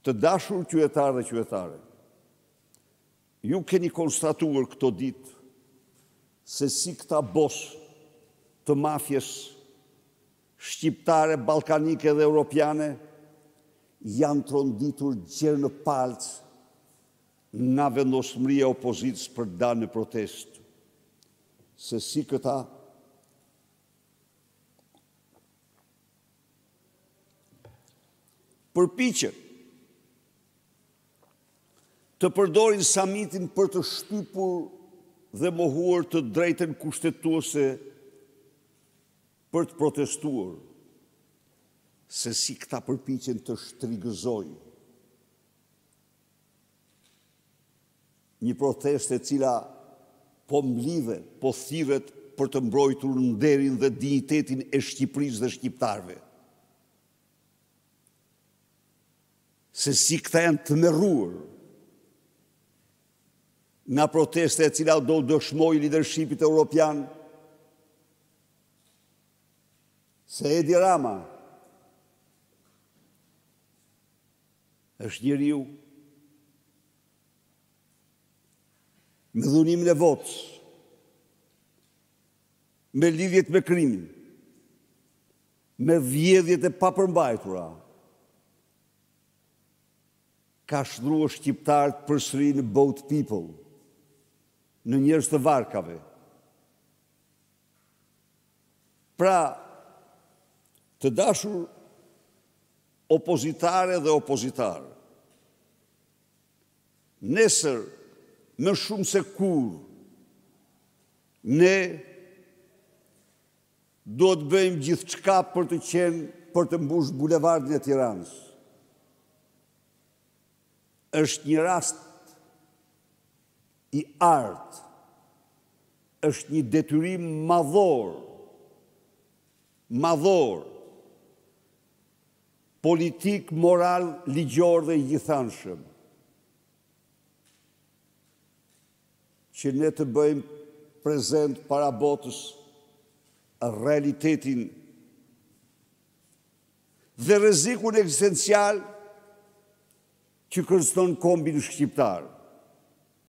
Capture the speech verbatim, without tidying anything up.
Të dashur qytetarë dhe qytetare, ju keni konstatuar këto ditë se si këta bos të mafjes shqiptare, balkanike dhe europiane janë tronditur gjerë në palcë nga vendosmëria e opozitës për të dalë në protestë. Se si këta përpiqen të përdorin samitin për të shtypur dhe mohuar të drejtën kushtetuese për të protestuar, se si këta përpiqen të shtrigëzojnë një protestë e cila po mblidhe, po thirret për të mbrojtur nderin dhe dinjitetin e Shqipërisë dhe shqiptarëve. Se si këta janë të merruar nga proteste e cila do dëshmoj leadershipit europian se Edi Rama është njeriu me dhunimin e votës, me lidhjet me krimin, me vjedhjet e papërmbajtura, ka shdruar shqiptarët përsëri në boat people, në njerëz të varkave. Pra, të dashur opozitare dhe opozitarë, nesër më shumë se kur, ne do të bëjmë gjithçka për të qenë, për të mbush bulevardin e Tiranës. Është një rast i artë, është një detyrim madhor, madhor, politik, moral, ligjor dhe i gjithanshëm, që ne të bëjmë prezent para botës realitetin dhe rrezikun ekzistencial që kërcënon kombin shqiptar.